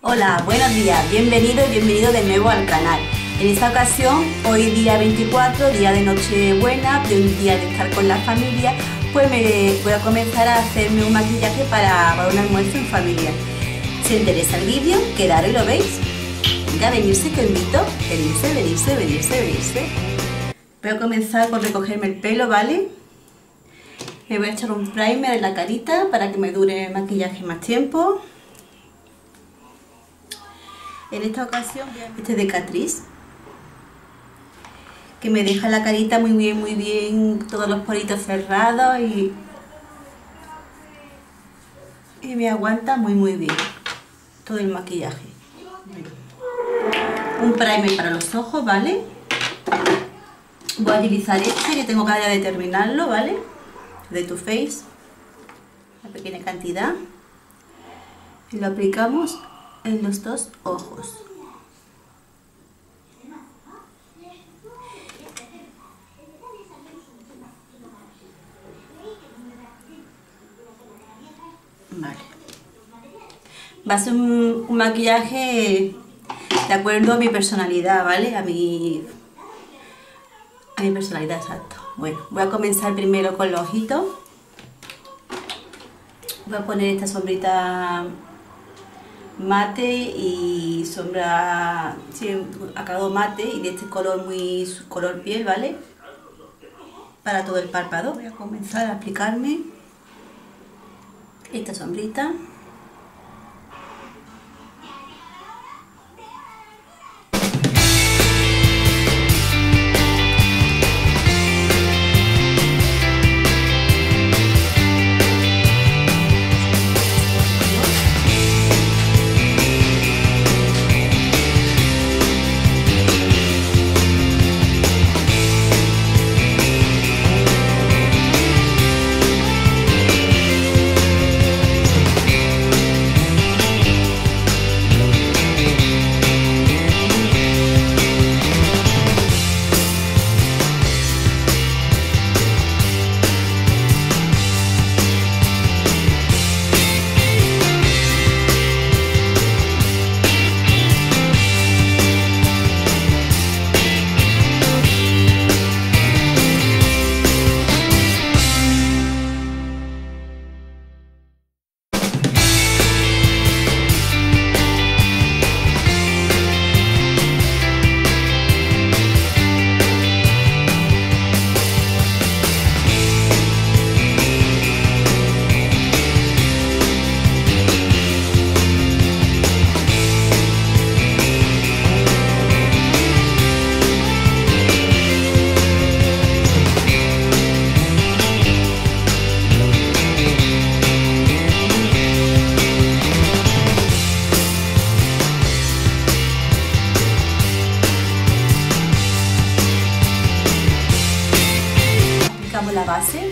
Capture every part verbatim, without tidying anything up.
Hola, buenos días, bienvenido y bienvenido de nuevo al canal. En esta ocasión, hoy día veinticuatro, día de Nochebuena, de un día de estar con la familia, pues me voy a comenzar a hacerme un maquillaje para, para un almuerzo en familia. Si os interesa el vídeo, quedaros y lo veis. Venga, venirse que os invito, venirse, venirse, venirse, venirse. Voy a comenzar por recogerme el pelo, ¿vale? Me voy a echar un primer en la carita para que me dure el maquillaje más tiempo. En esta ocasión, este es de Catrice, que me deja la carita muy bien, muy bien, todos los poritos cerrados y, y me aguanta muy, muy bien todo el maquillaje. Un primer para los ojos, ¿vale? Voy a utilizar este que tengo ganas de terminarlo, ¿vale? De Too Faced, una pequeña cantidad, y lo aplicamos en los dos ojos. Vale. Va a ser un, un maquillaje de acuerdo a mi personalidad, ¿vale? A mi, a mi personalidad, exacto. Bueno, voy a comenzar primero con los ojitos. Voy a poner esta sombrita mate y sombra, sí, acabado mate y de este color muy color piel, ¿vale? Para todo el párpado. Voy a comenzar a aplicarme esta sombrita. La base.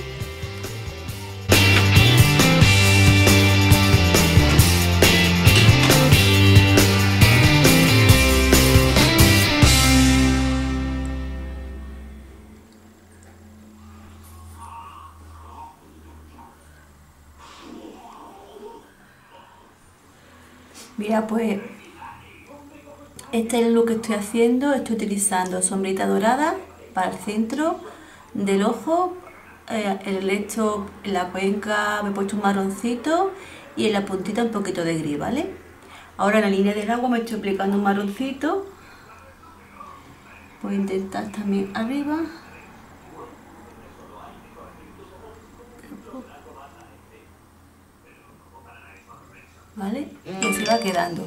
Mira, pues este es el look que estoy haciendo. Estoy utilizando sombrita dorada para el centro del ojo. Eh, el hecho en la cuenca me he puesto un marroncito y en la puntita un poquito de gris, ¿vale? Ahora en la línea del agua me estoy aplicando un marroncito. Voy a intentar también arriba. ¿Vale? Y así va quedando.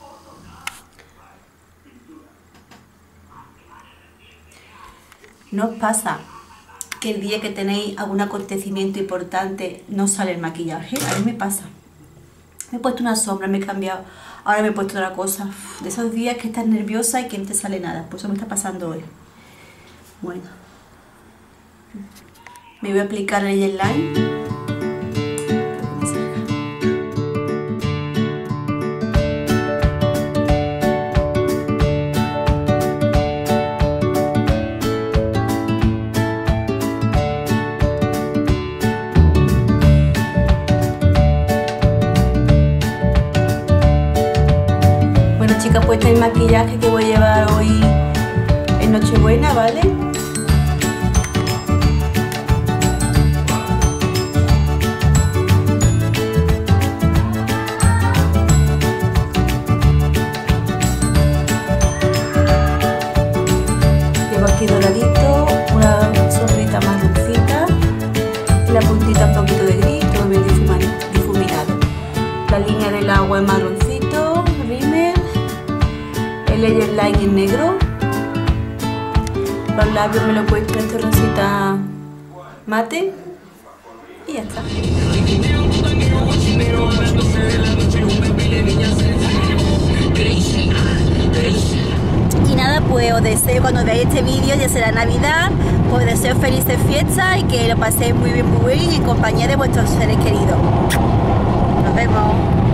¿No os pasa que el día que tenéis algún acontecimiento importante no sale el maquillaje? A mí me pasa. Me he puesto una sombra, me he cambiado, ahora me he puesto otra cosa. Uf, de esos días que estás nerviosa y que no te sale nada. Pues eso me está pasando hoy. Bueno, me voy a aplicar el gel line. chica puesta el maquillaje que voy a llevar hoy en Nochebuena, ¿vale? Llevo aquí doradito, una sombrita marroncita y la puntita un poquito de gris, todo bien difuminado. La línea del agua es marroncito, rímel, el layer line en negro. Los labios me lo he puesto en esta rosita mate y ya está. Y nada, pues os deseo, cuando veáis este vídeo, ya será Navidad, os deseo felices fiestas y que lo paséis muy bien, muy bien en compañía de vuestros seres queridos. Nos vemos.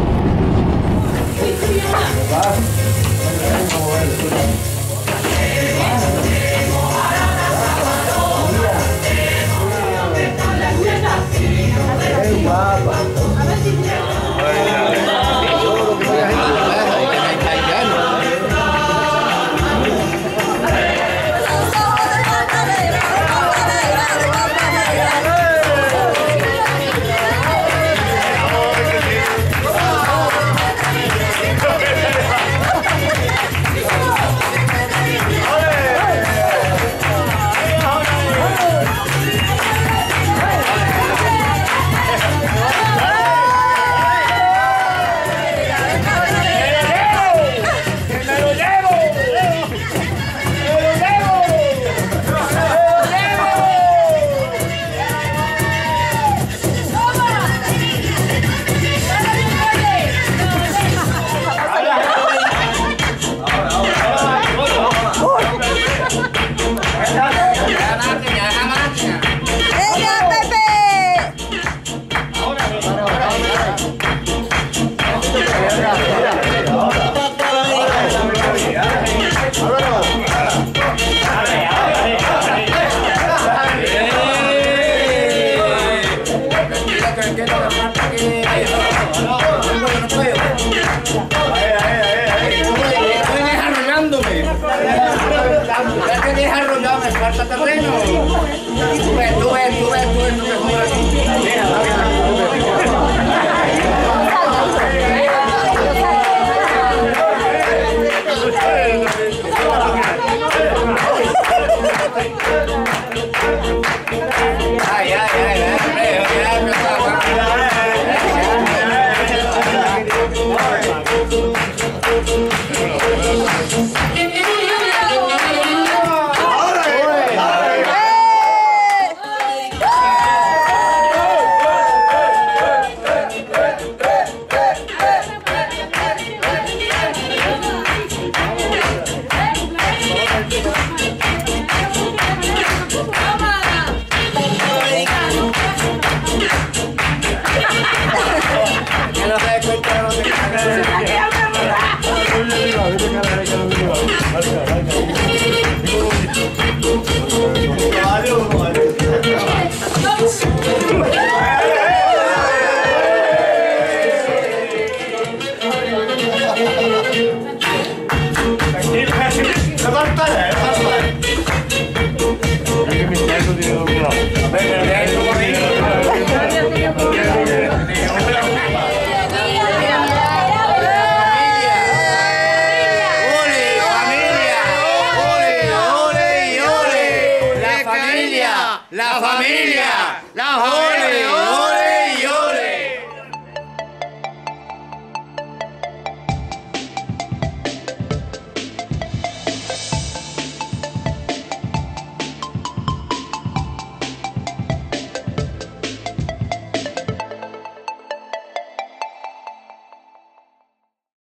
Falta terreno. Tú ves, tú ves, tú ves, tú ves, tú ves. Mira, ay, ay, ay, la familia, la familia,